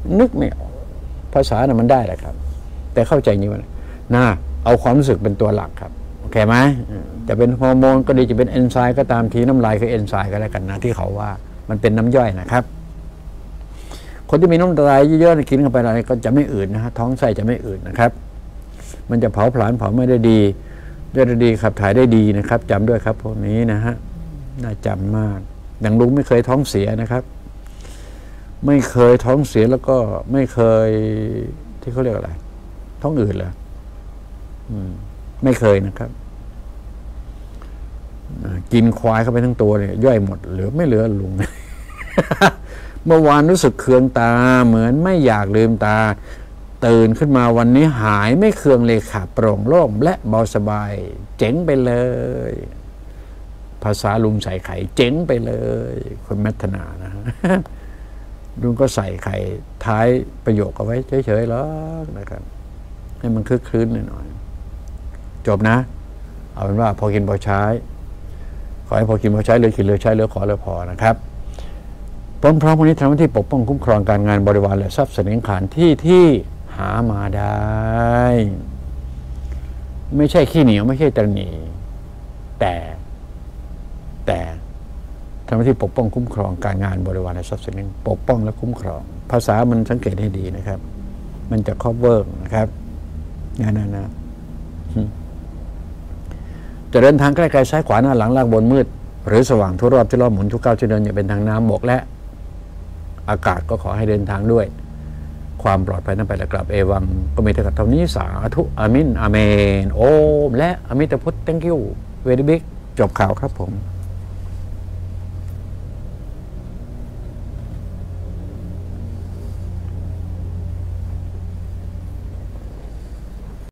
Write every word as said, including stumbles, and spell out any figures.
นึกไม่ออกภาษาน่ะมันได้แหละครับแต่เข้าใจอย่างนี้ว่าน่าเอาความรู้สึกเป็นตัวหลักครับโอเคไหมจะเป็นฮอร์โมนก็ดีจะเป็นเอนไซม์ก็ตามทีน้ำลายคือเอนไซม์ก็แล้วกันนะที่เขาว่ามันเป็นน้ำย่อยนะครับคนที่มีน้ำลายเยอะๆกินเข้าไปอะไรก็จะไม่อืดนะฮะท้องไส้จะไม่อืดนะครับมันจะเผาผลาญเผาไม่ได้ดีย่อยได้ดีขับถ่ายได้ดีนะครับจำด้วยครับพวกนี้นะฮะน่าจำมากอย่างลุงไม่เคยท้องเสียนะครับไม่เคยท้องเสียแล้วก็ไม่เคยที่เขาเรียกอะไรท้องอืดเหรอไม่เคยนะครับกินควายเข้าไปทั้งตัวเลยย่อยหมดเหลือไม่เหลือลุง เมื่อวานรู้สึกเคืองตาเหมือนไม่อยากลืมตาตื่นขึ้นมาวันนี้หายไม่เคืองเลยค่ะโปร่งโล่งและเบาสบายเจ๋งไปเลยภาษาลุงใส่ไข่เจ๋งไปเลยคนมัทนานะฮะ ลุงก็ใส่ไข่ท้ายประโยคเอาไว้เฉยๆหรอกนะครับให้มันคึกคลื้นหน่อยๆจบนะเอาเป็นว่าพอกินพอใช้ขอให้พอกินพอใช้เลยกินเลยใช้เลยขอเลยพอนะครับพร้อมๆวันนี้ทำหน้าที่ปกป้องคุ้มครองการงานบริวารและทรัพย์สินขานที่ที่หามาได้ไม่ใช่ขี้เหนียวไม่ใช่ตระหนี่แต่แต่ทำหน้าที่ปกป้องคุ้มครองการงานบริวารและทรัพย์สินปกป้องและคุ้มครองภาษามันสังเกตให้ดีนะครับมันจะครอบเวิร์กนะครับงานนั้นนะจะเดินทางใกล้ไกลซ้ายขวาหน้าหลังล่างบนมืดหรือสว่างทั่วรอบที่รอบหมุนทุกก้าวที่เดินอย่าเป็นทางน้ำบกและอากาศก็ขอให้เดินทางด้วยความปลอดภัยนั้นไปและกลับเอวังก็มีแต่เท่านี้สาธุอามินอาเมนโอมและอมิตพุทธ thank you very big จบข่าวครับผม